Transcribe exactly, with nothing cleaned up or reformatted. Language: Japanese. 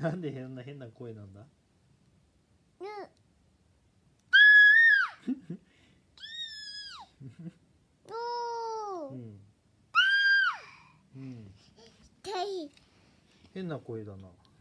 なんで変な変な声なんだ。うんうん、変な声だな。